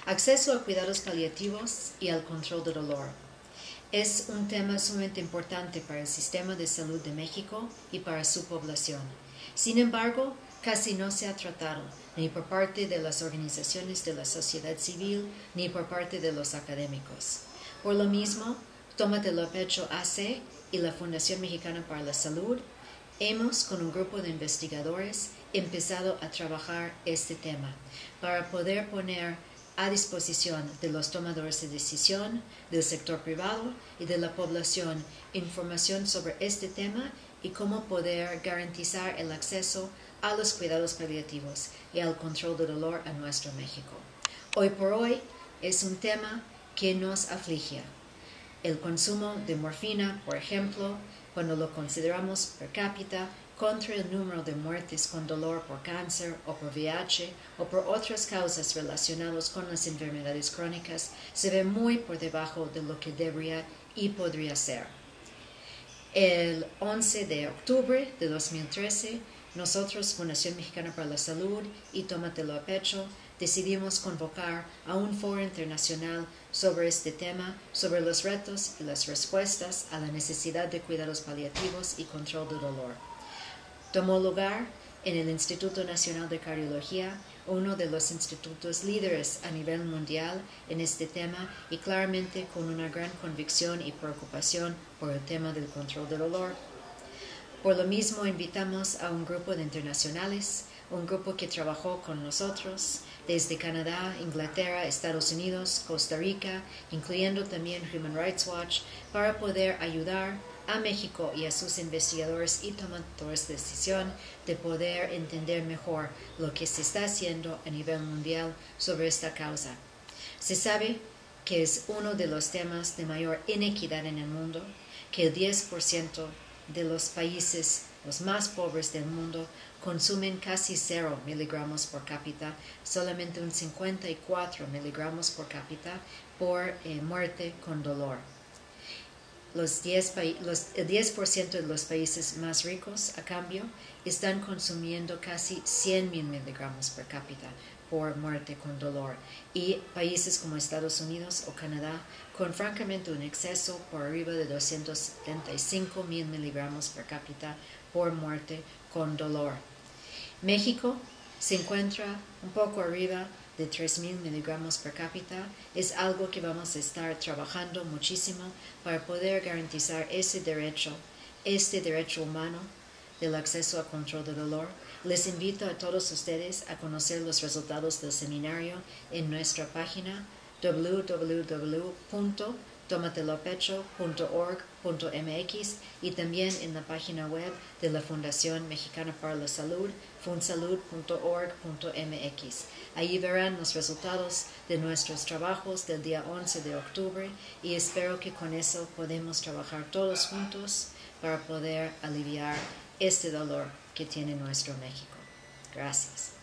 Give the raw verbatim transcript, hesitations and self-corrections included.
Acceso a cuidados paliativos y al control del dolor. Es un tema sumamente importante para el sistema de salud de México y para su población. Sin embargo, casi no se ha tratado, ni por parte de las organizaciones de la sociedad civil, ni por parte de los académicos. Por lo mismo, Tómatelo a Pecho A C y la Fundación Mexicana para la Salud hemos, con un grupo de investigadores, empezado a trabajar este tema para poder poner a disposición de los tomadores de decisión, del sector privado y de la población información sobre este tema y cómo poder garantizar el acceso a los cuidados paliativos y al control del dolor a nuestro México. Hoy por hoy es un tema que nos aflige. El consumo de morfina, por ejemplo, cuando lo consideramos per cápita, contra el número de muertes con dolor por cáncer o por V I H o por otras causas relacionadas con las enfermedades crónicas, se ve muy por debajo de lo que debería y podría ser. El once de octubre de dos mil trece, nosotros, Fundación Mexicana para la Salud y Tómatelo a Pecho, decidimos convocar a un foro internacional sobre este tema, sobre los retos y las respuestas a la necesidad de cuidados paliativos y control del dolor. Tomó lugar en el Instituto Nacional de Cardiología, uno de los institutos líderes a nivel mundial en este tema y claramente con una gran convicción y preocupación por el tema del control del dolor. Por lo mismo invitamos a un grupo de internacionales, un grupo que trabajó con nosotros desde Canadá, Inglaterra, Estados Unidos, Costa Rica, incluyendo también Human Rights Watch, para poder ayudar a México y a sus investigadores y tomadores de decisión de poder entender mejor lo que se está haciendo a nivel mundial sobre esta causa. Se sabe que es uno de los temas de mayor inequidad en el mundo, que el diez por ciento de los países, los más pobres del mundo, consumen casi cero miligramos por cápita, solamente un cincuenta y cuatro miligramos por cápita por eh, muerte con dolor. Los diez, los, el diez por ciento de los países más ricos, a cambio, están consumiendo casi cien mil miligramos por cápita por muerte con dolor. Y países como Estados Unidos o Canadá, con francamente un exceso por arriba de doscientos setenta y cinco mil miligramos por cápita por muerte con dolor. México se encuentra un poco arriba de tres mil miligramos per cápita. Es algo que vamos a estar trabajando muchísimo para poder garantizar ese derecho, este derecho humano del acceso a control del dolor. Les invito a todos ustedes a conocer los resultados del seminario en nuestra página w w w punto tomatelopecho punto org punto m x y también en la página web de la Fundación Mexicana para la Salud, funsalud punto org punto m x. Allí verán los resultados de nuestros trabajos del día once de octubre y espero que con eso podamos trabajar todos juntos para poder aliviar este dolor que tiene nuestro México. Gracias.